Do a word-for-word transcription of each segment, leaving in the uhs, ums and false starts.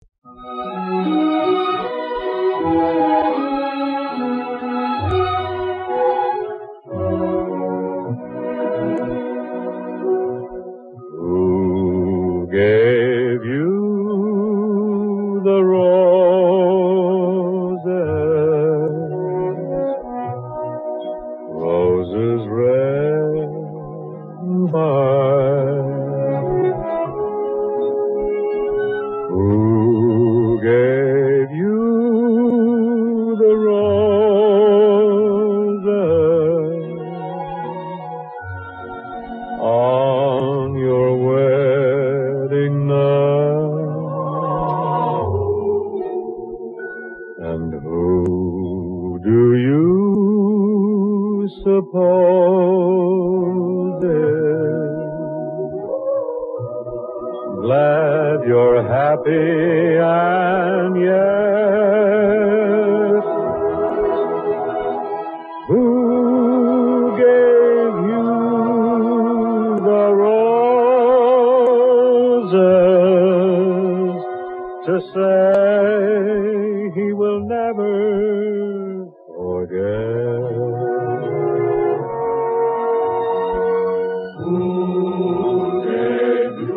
Who gave you the roses, roses red and white? Who gave you the roses on your wedding night? And who do you suppose is glad you're happy and yes? Who gave you the roses to say he will never forget? Who gave you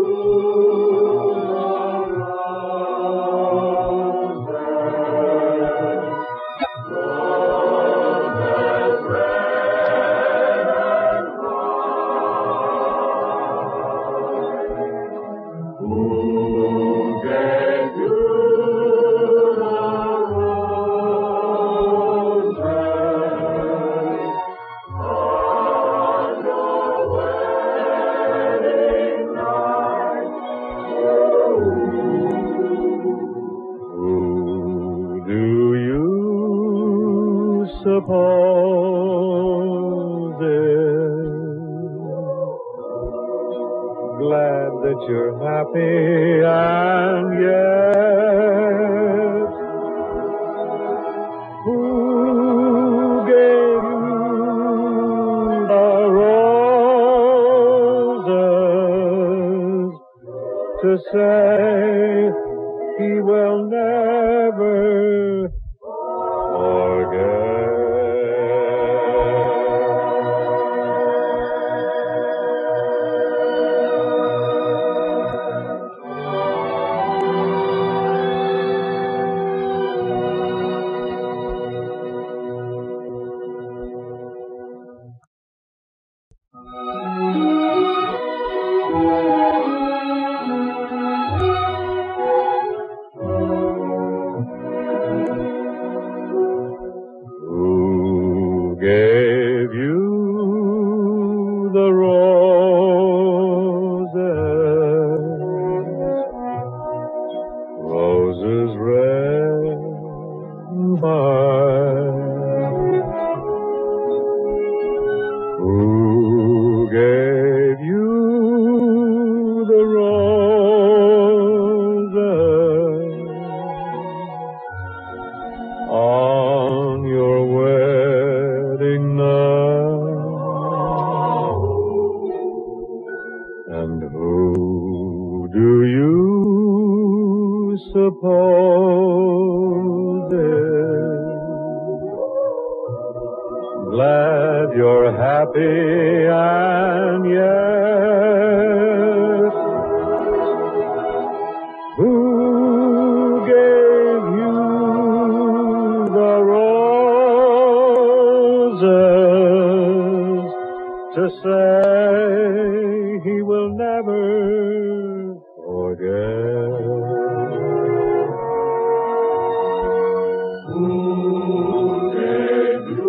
suppose is glad that you're happy and yet? Who gave you the roses to say he will never forget? Who gave you the roses, roses red and white? Who gave you the roses on your wedding night? And who do you suppose is glad you're happy and yes? Who gave you the roses to say he will never forget? Who gave you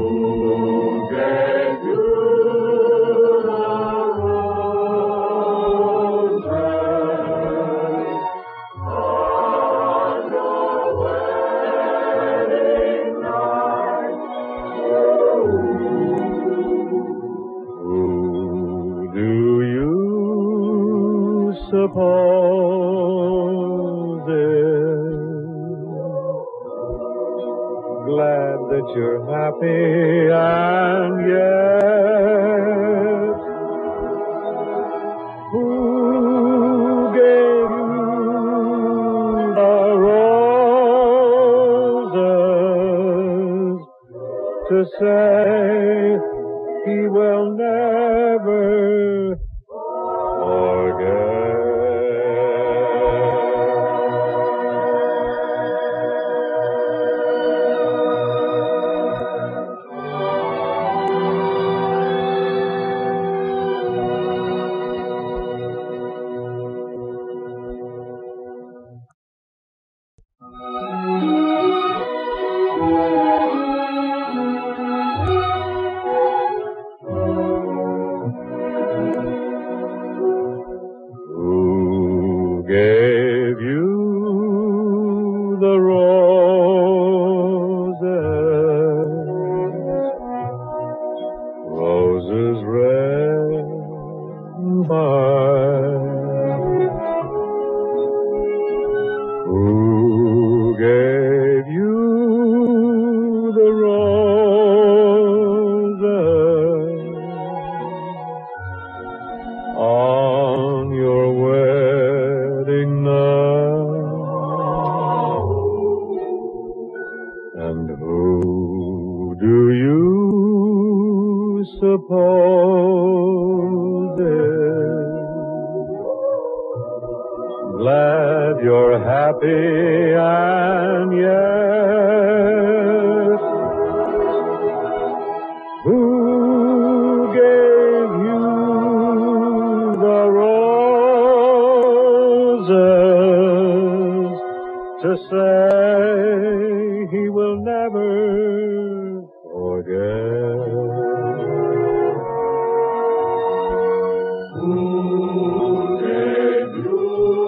the roses glad that you're happy, and yet, who gave you the roses to say he will never forget? Gave you the roses, roses red and white. Who gave you the roses on your wedding night? And who do you suppose is glad you're happy, and yet, who gave you the roses to say he will never forget? Who gave you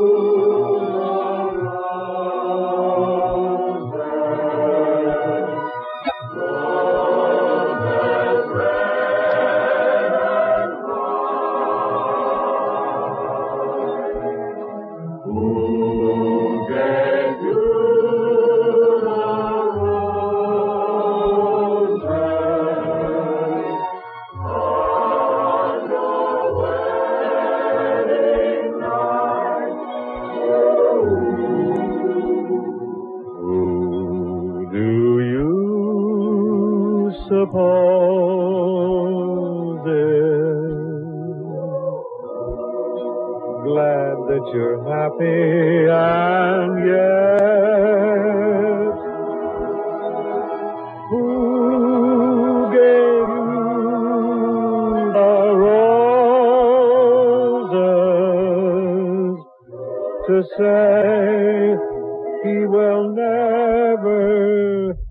the roses, roses red and white? Who gave you the roses on your wedding night? Who do you suppose is glad that you're happy, and yet, who gave you the roses to say he will never